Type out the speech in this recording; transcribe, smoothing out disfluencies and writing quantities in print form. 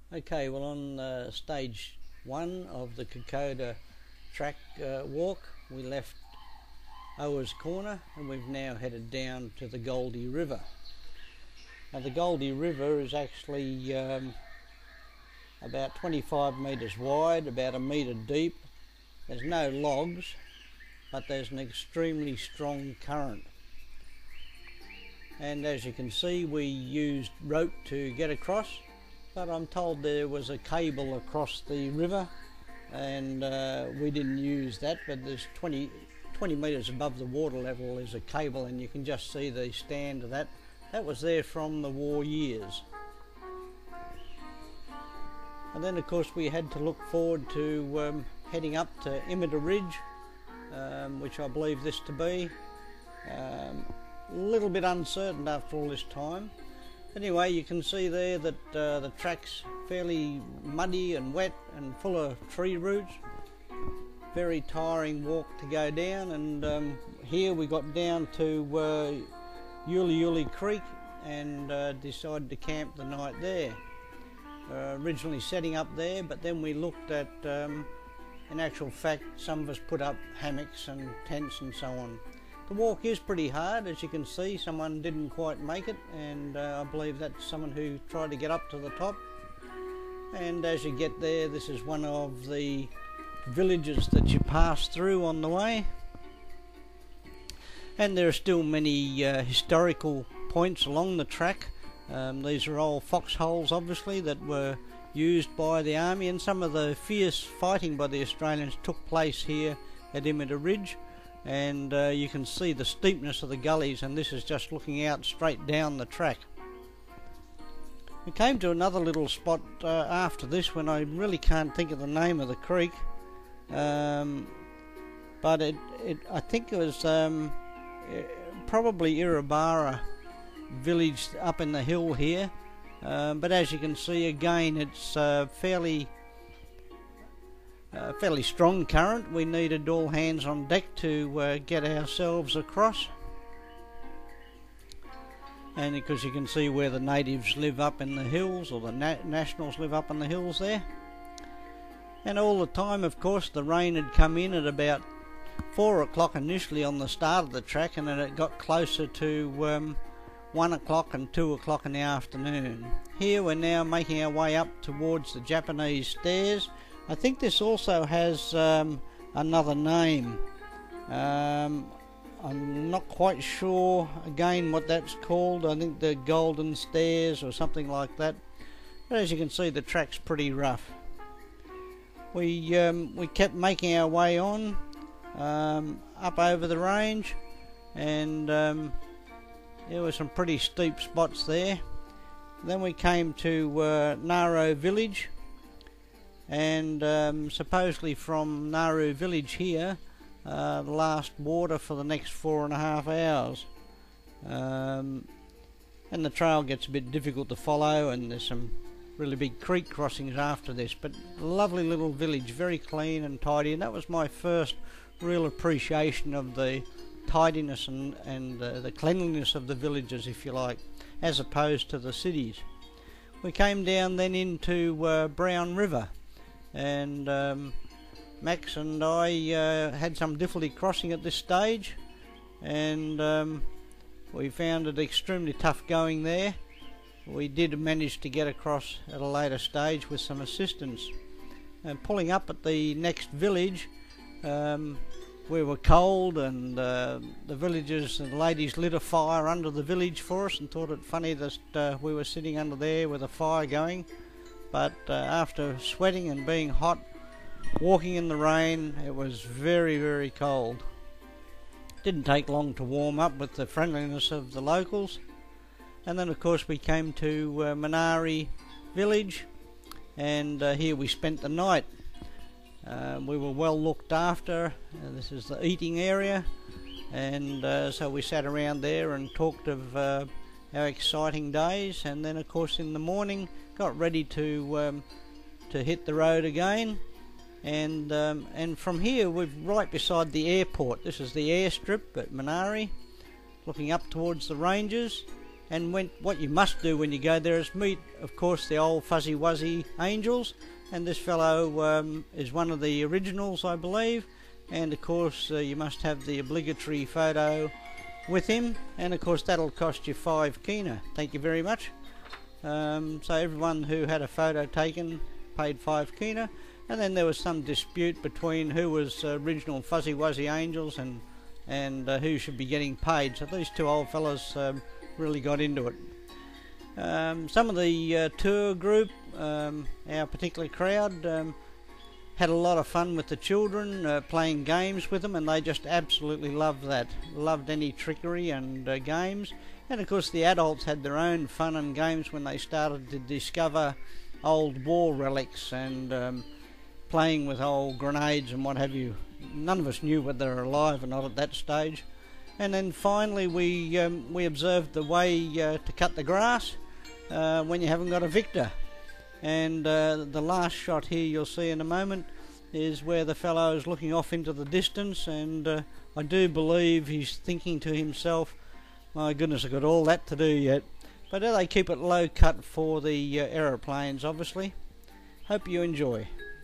Okay, well on stage one of the Kokoda track walk, we left Ower's Corner and we've now headed down to the Goldie River. Now the Goldie River is actually about 25 metres wide, about a metre deep. There's no logs, but there's an extremely strong current. And as you can see, we used rope to get across, but I'm told there was a cable across the river, and we didn't use that, but there's 20 metres above the water level is a cable, and you can just see the stand of that. That was there from the war years. And then of course we had to look forward to heading up to Menari Ridge, which I believe this to be. A little bit uncertain after all this time. Anyway, you can see there that the track's fairly muddy and wet and full of tree roots. Very tiring walk to go down, and here we got down to Yuli Creek and decided to camp the night there. Originally setting up there, but then we looked at, in actual fact, some of us put up hammocks and tents and so on. The walk is pretty hard, as you can see. Someone didn't quite make it, and I believe that's someone who tried to get up to the top. And as you get there, this is one of the villages that you pass through on the way. And there are still many historical points along the track. These are old foxholes, obviously, that were used by the army, and some of the fierce fighting by the Australians took place here at Menari Ridge. And you can see the steepness of the gullies, and this is just looking out straight down the track. We came to another little spot after this, when I really can't think of the name of the creek, but I think it was probably Irabara village up in the hill here, but as you can see again, it's fairly strong current. We needed all hands on deck to get ourselves across, and because you can see where the natives live up in the hills, or the nationals live up in the hills there. And all the time, of course, the rain had come in at about 4 o'clock initially on the start of the track, and then it got closer to 1 o'clock and 2 o'clock in the afternoon. Here we're now making our way up towards the Japanese stairs. I think this also has another name. I'm not quite sure again what that's called. I think the Golden Stairs or something like that. But as you can see, the track's pretty rough. We kept making our way on up over the range, and there were some pretty steep spots there. Then we came to Nauru village, and supposedly from Nauru village here, the last water for the next 4.5 hours. And the trail gets a bit difficult to follow, and there's some really big creek crossings after this, but lovely little village, very clean and tidy, and that was my first real appreciation of the tidiness and the cleanliness of the villages, if you like, as opposed to the cities. We came down then into Brown River, and Max and I had some difficulty crossing at this stage, and we found it extremely tough going there. We did manage to get across at a later stage with some assistance. And pulling up at the next village, we were cold, and the villagers and ladies lit a fire under the village for us, and thought it funny that we were sitting under there with a fire going. But after sweating and being hot, walking in the rain, it was very, very cold. Didn't take long to warm up with the friendliness of the locals. And then of course we came to Menari village, and here we spent the night. We were well looked after. This is the eating area, and so we sat around there and talked of our exciting days. And then of course in the morning got ready to hit the road again, and from here we're right beside the airport. This is the airstrip at Menari, looking up towards the ranges, And what you must do when you go there is meet, of course, the old Fuzzy Wuzzy Angels, and this fellow is one of the originals, I believe, and of course you must have the obligatory photo with him, and of course that'll cost you 5 kina. Thank you very much. So everyone who had a photo taken paid 5 kina, and then there was some dispute between who was original Fuzzy Wuzzy Angels and who should be getting paid, so these two old fellas really got into it. Some of the tour group, our particular crowd, had a lot of fun with the children, playing games with them, and they just absolutely loved that. Loved any trickery and games. And of course the adults had their own fun and games when they started to discover old war relics and playing with old grenades and what have you. None of us knew whether they were alive or not at that stage. And then finally we observed the way to cut the grass when you haven't got a victor. And the last shot here you'll see in a moment is where the fellow is looking off into the distance, and I do believe he's thinking to himself, my goodness, I've got all that to do yet. But they keep it low cut for the aeroplanes, obviously. Hope you enjoy.